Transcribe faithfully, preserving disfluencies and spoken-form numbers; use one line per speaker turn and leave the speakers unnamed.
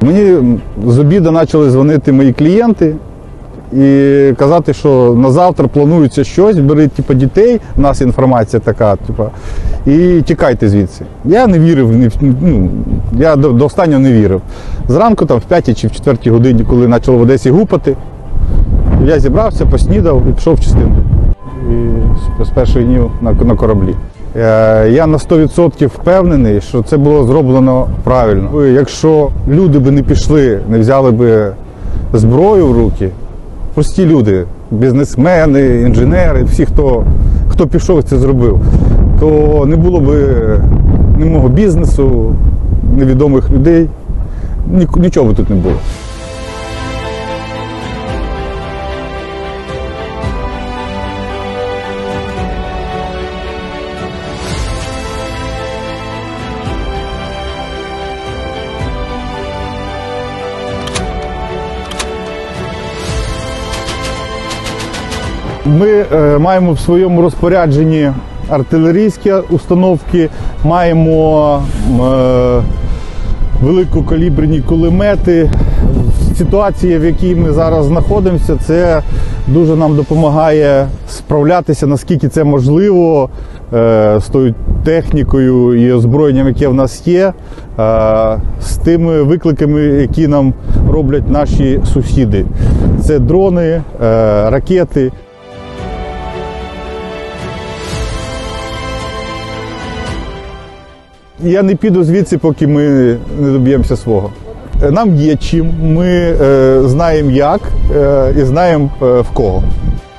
Мені з обіду почали дзвонити мої клієнти і казати, що на завтра планується щось, бери типу, дітей, в нас інформація така, типу, і тікайте звідси. Я не вірив, ну, я до, до останнього не вірив. Зранку там в п'ятій чи в четвертій годині, коли почало в Одесі гупати, я зібрався, поснідав і пішов в частину. І з перших днів на, на кораблі. Я на сто відсотків впевнений, що це було зроблено правильно. Якщо люди б не пішли, не взяли б зброю в руки, прості люди, бізнесмени, інженери, всі, хто, хто пішов і це зробив, то не було б ні мого бізнесу, невідомих людей, нічого б тут не було. Ми е, маємо в своєму розпорядженні артилерійські установки, маємо е, великокаліберні кулемети. Ситуація, в якій ми зараз знаходимося, це дуже нам допомагає справлятися, наскільки це можливо, е, з тою технікою і озброєнням, яке в нас є, е, з тими викликами, які нам роблять наші сусіди. Це дрони, е, ракети. Я не піду звідси, поки ми не доб'ємося свого. Нам є чим, ми е, знаємо як е, і знаємо е, в кого.